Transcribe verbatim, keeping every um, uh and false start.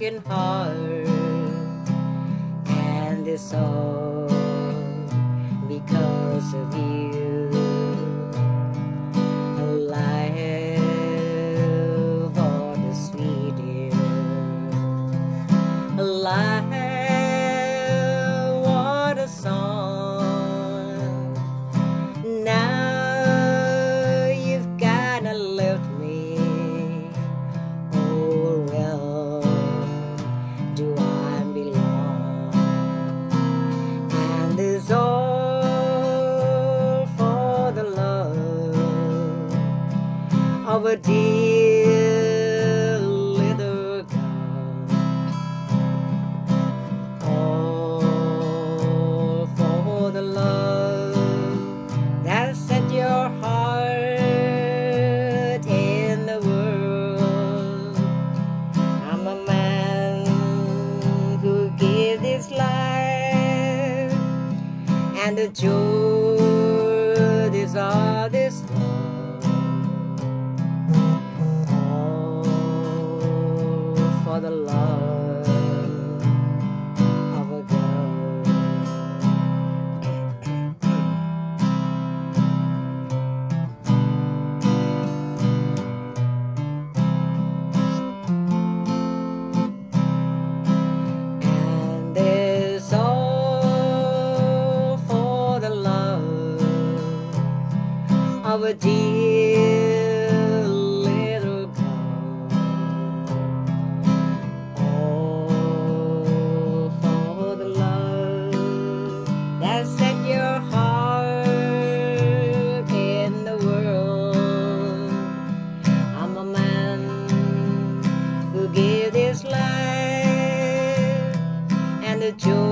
broken heart, and it's all because of you. Alive, all the sweet air. Alive, what a song. Now you've kinda left me. Oh, well, do I belong? And it's all for the love of a dear little girl. All for the love that set your heart in the world. I'm a man who gave this life and the truth is all this love. All for the love of a girl. And it's all for the love of a dear little girl. All for the love that set your heart in the world. I'm a man who gave this life and the joy